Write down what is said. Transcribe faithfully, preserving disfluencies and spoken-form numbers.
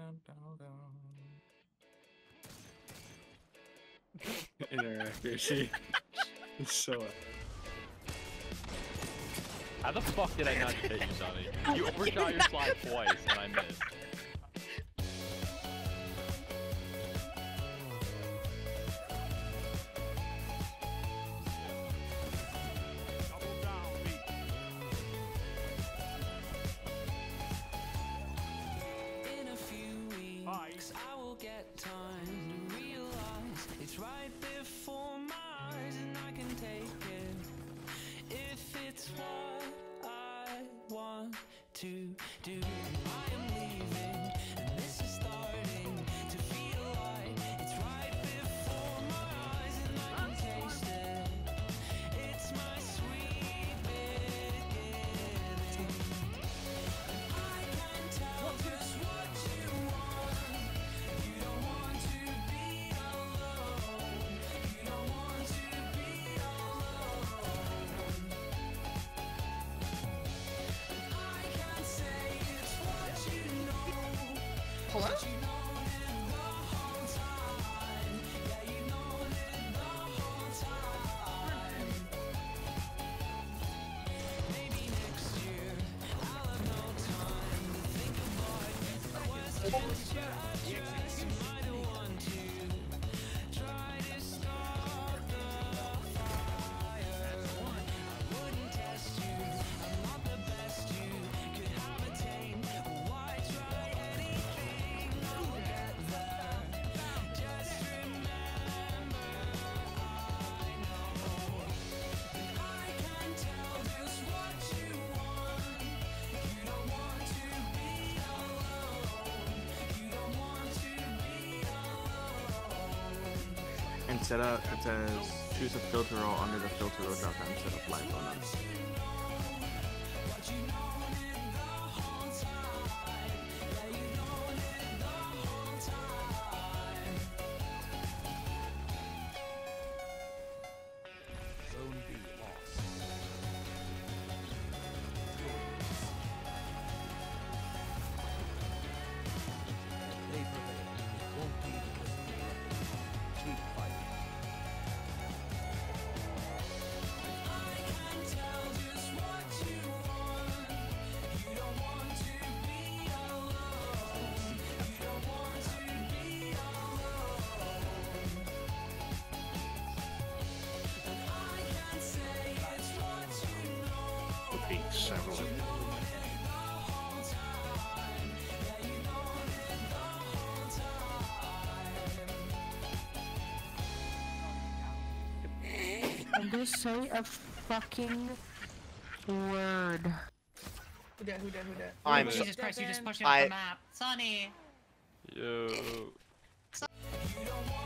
Inaccuracy. It's so. How the fuck did I not hit you, Sonny? You overshot your slide twice and I missed. In a few weeks, I will get time to realize it's right before my eyes, and I can take it if it's what I want to do. I am leaving, and this is starting to feel like it's right before my eyes, and I can taste it. It's my sweet beginning. I can tell just what you want. You don't want to be alone. You don't want to be alone. I can say it's what you know. Hello? But you known it the whole time. Yeah, you known it the whole time. Maybe next year I'll have no time to think about the questions you address. Am I the one to try to stop the fire? I wouldn't test you. I'm not the best you could have attained. Why try anything? I'll get there. Just remember, I know that I can tell just what you want. You don't want to be alone. You don't want to be alone. Instead of, it says choose a filter roll under the filter roll drop down instead of live bonus. But you known it the whole time. Yeah, you known it the whole time. Zone B lost. They prevail. It won't be because of the keep fighting. I can tell just what you want. You don't want to be alone. You don't want to be alone. And I can say it's what you know. Would be several. The whole time. Yeah, you known it the whole time. I'm gonna say a fucking word. Who dat, who dat, who dat? I'm Jesus so- Christ, you just pushed me I- off the map. Sonny! Yo. You don't want